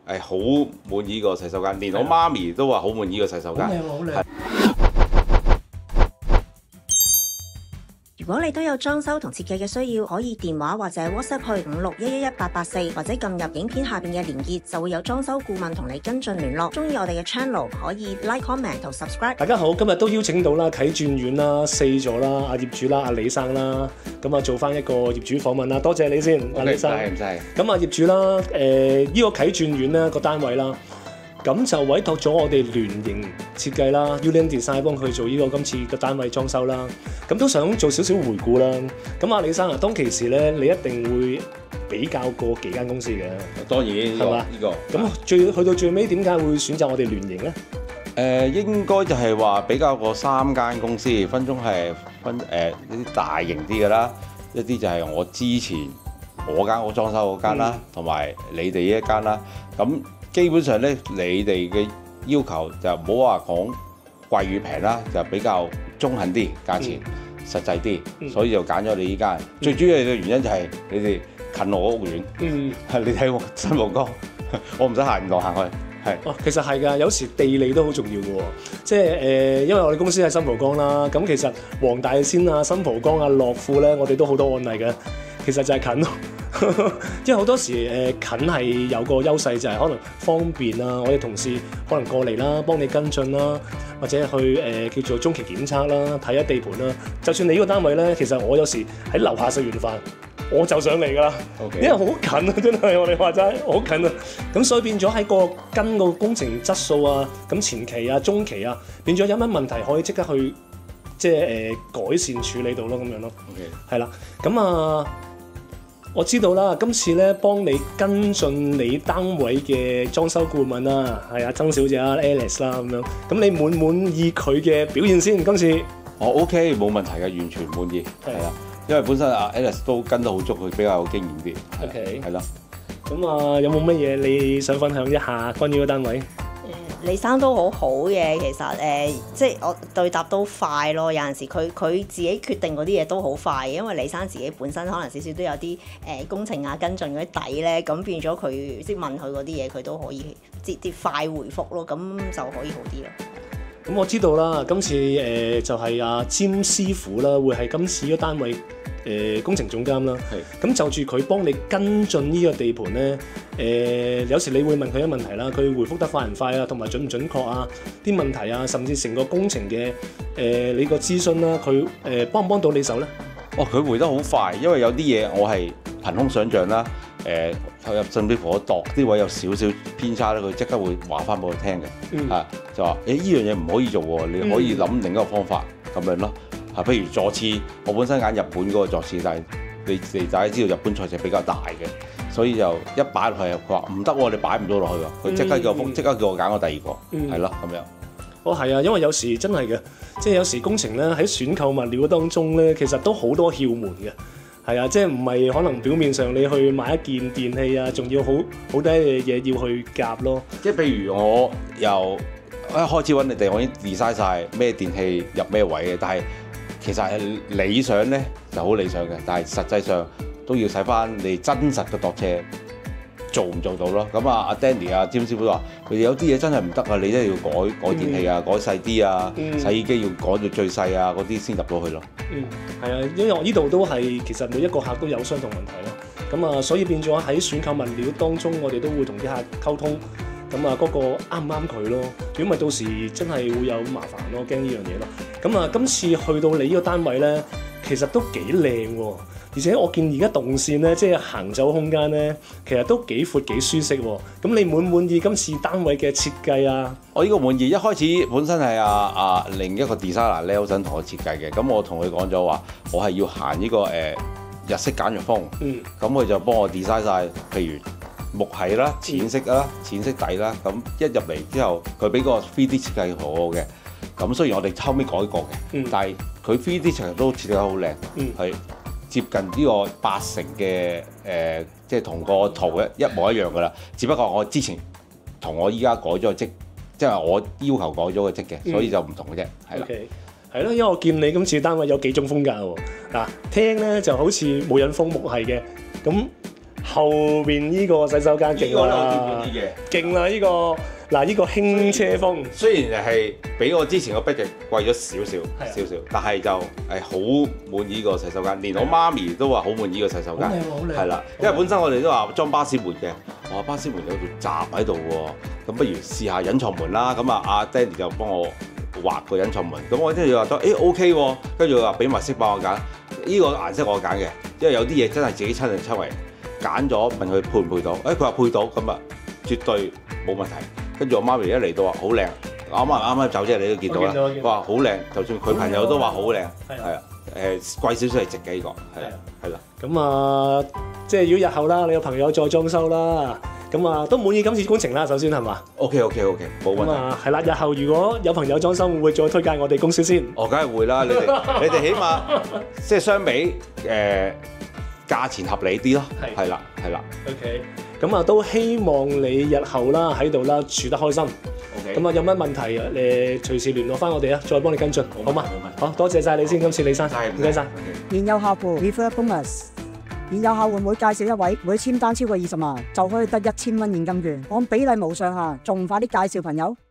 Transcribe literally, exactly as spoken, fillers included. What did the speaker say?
係好滿意個洗手間，連我媽咪都話好滿意個洗手間。 好靚好靚。 如果你都有裝修同設計嘅需要，可以電話或者 WhatsApp 去五六一一一八八四，或者撳入影片下邊嘅連結，就會有裝修顧問同你跟進聯絡。中意我哋嘅 channel 可以 like comment 同 subscribe。 大家好，今日都邀請到啦啟鑽苑啦四座啦阿業主啦阿李生啦，咁啊做翻一個業主訪問啦，多謝你先，阿李生。 唔使。 咁啊業主啦，誒、呃、呢、這個啟鑽苑咧個單位啦。咁就委託咗我哋聯營設計啦 ，Ulian Design 幫佢做呢個今次嘅單位裝修啦。咁都想做少少回顧啦。咁阿李生啊，當其時咧，你一定會比較過幾間公司嘅。 當然係嘛呢個。 咁最去到最尾，點解會選擇我哋聯營咧？誒、 呃、應該就係話比較過三間公司，分中係分誒、呃、一啲大型啲嘅啦，一啲就係我之前我間我裝修嗰間啦，同、嗯、埋你哋呢一間啦。咁基本上咧，你哋嘅要求就唔好話講貴與平啦，就比較中肯啲，價錢、嗯、實際啲、嗯，所以就揀咗你依間、嗯。最主要嘅原因就係你哋近我屋苑，嗯、你睇我新蒲崗，我唔使行路行去。係哦，其實係㗎，有時地理都好重要嘅喎。即係誒、呃，因為我哋公司喺新蒲崗啦，咁其實黃大仙啊、新蒲崗啊、樂富咧，我哋都好多案例嘅。其實就係近咯。因為好多時誒、呃、近係有個優勢，就係可能方便啊，我哋同事可能過嚟啦，幫你跟進啦，或者去誒、呃、叫做中期檢測啦，睇下地盤啦。就算你呢個單位咧，其實我有時喺樓下食完飯，我就上嚟㗎啦。Okay. 因為好近啊，真係我哋話齋好近啊。咁所以變咗喺個跟個工程質素啊，咁前期啊、中期啊，變咗有乜問題可以即刻去即係誒、呃、改善處理到咯，咁樣咯。係、okay. 啦，咁啊。我知道啦，今次咧幫你跟進你單位嘅裝修顧問啦，係啊曾小姐啊 Alice 啦咁樣，咁你滿唔滿意佢嘅表現先？今次我 OK 冇問題嘅，完全滿意，係啊，因為本身阿 Alice 都跟得好足，佢比較有經驗啲。OK， 係啦。咁啊，有冇乜嘢你想分享一下關於個單位？ 李生都好好嘅，其實誒、呃，即係我對答都快咯。有陣時佢佢自己決定嗰啲嘢都好快，因為李生自己本身可能少少都有啲誒、呃、工程啊跟進嗰啲底咧，咁變咗佢即係問佢嗰啲嘢，佢都可以節節快回覆咯，咁就可以好啲咯。 咁我知道啦，今次誒、呃、就係、是、阿、啊、詹師傅啦，會係今次嗰單位誒、呃、工程總監啦。係。咁就住佢幫你跟進呢個地盤咧，誒、呃、有時你會問佢一問題啦，佢回覆得快唔快啊，同埋準唔準確啊？啲問題啊，甚至成個工程嘅誒、呃、你個諮詢啦，佢誒、呃、幫唔幫到你手咧？ 哦，佢回得好快，因為有啲嘢我係憑空想像啦，誒投入甚至乎我度啲位有少少偏差咧，佢即刻會話翻俾我聽嘅，嗯、啊就話誒呢樣嘢唔可以做喎，你可以諗另一個方法咁、嗯、樣咯，啊譬如座廁，我本身揀日本嗰個座廁，但係你哋大家知道日本座廁比較大嘅，所以就一擺落去，佢話唔得喎，你擺唔到落去喎，佢即刻叫我即、嗯、刻叫我揀個第二個，係咯咁樣。 哦，係啊，因為有時真係嘅，即係有時工程咧喺選購物料當中咧，其實都好多竅門嘅，係啊，即係唔係可能表面上你去買一件電器啊，仲要好好多嘢嘢要去夾咯。 即係譬如我由一開始揾你哋，我已經 design 晒咩電器入咩位嘅，但係其實係理想咧就好理想嘅，但係實際上都要睇翻你真實嘅度車。做唔做到咯？咁啊，阿 Danny 啊，詹師傅話：佢有啲嘢真係唔得啊！你真係要改改電器啊，改細啲啊，嗯、洗衣機要改到最細啊，嗰啲先入到去咯。嗯， 係啊，因為我呢度都係其實每一個客都有相同問題咯。咁啊，所以變咗喺選購物料當中，我哋都會同啲客溝通。咁啊，嗰個啱唔啱佢咯？如果唔係到時真係會有麻煩咯，驚呢樣嘢咯。咁啊，今次去到你呢個單位咧，其實都幾靚喎。而且我見而家動線咧，即係行走空間咧，其實都幾闊幾舒適喎。咁你滿唔滿意今次單位嘅設計啊？ 我呢個滿意，一開始本身係阿阿另一個 designer Nelson 同我設計嘅，咁我同佢講咗話，我係要行呢、這個誒、呃、日式簡約風。嗯。咁佢就幫我 design 晒，譬如木係啦、淺色啦、淺色底啦。咁一入嚟之後，佢俾個 three D 設計好好嘅。咁雖然我哋後尾改過嘅、嗯，但係佢 three D 設計都設計得好靚，係、嗯。接近呢個八成嘅誒、呃，即係同個圖一一模一樣噶啦。只不過我之前同我依家改咗個職，即係我要求改咗個職嘅，所以就唔同嘅啫。係啦， 係咯，因為我見你今次單位有幾種風格喎。嗱，廳咧就好似冇引風木係嘅，咁後邊呢個洗手間勁呢個咧我最啦滿意，嘅。 勁啦呢個嗱呢個輕車風， 雖然係比我之前個 budget 貴咗少少係啊少少，但係就係好滿意呢個洗手間，連我媽咪都話好滿意呢個洗手間。 好靚喎好靚係啦，因為本身我哋都話裝巴士門嘅，我話巴士門有條閘喺度喎，咁不如試下隱藏門啦。咁啊，阿 Danny 就幫我畫個隱藏門，咁我跟住話得，誒 OK 喎，跟住話俾埋色幫我揀，呢個顏色我揀嘅，因為有啲嘢真係自己親力親為揀咗，問佢配唔配到，誒佢話配到，咁啊絕對冇問題。跟住我媽咪一嚟到話好靚，啱啱啱啱走啫，你都見到啦，佢話好靚，就算佢朋友都話好靚，係啊，誒貴少少係值嘅呢個，係啊，係啦。 咁啊，即係如果日後啦，你有朋友再裝修啦，咁啊都滿意今次工程啦，首先係嘛？ OK OK OK， 冇問題。 咁啊係啦，日後如果有朋友裝修，會唔會再推介我哋公司先？ 我梗係會啦，你哋你哋起碼即係相比誒價錢合理啲咯， 係係啦係啦。 OK，咁啊都希望你日後啦喺度啦住得開心。 OK， 咁啊有乜問題誒隨時聯絡翻我哋啊，再幫你跟進，好嘛？ 冇問題好多謝晒你先，今次李生，唔該晒。 現有客戶 refer bonus，現有客戶每介紹一位，每簽單超過二十萬就可以得一千蚊現金券，按比例無上限，仲唔快啲介紹朋友？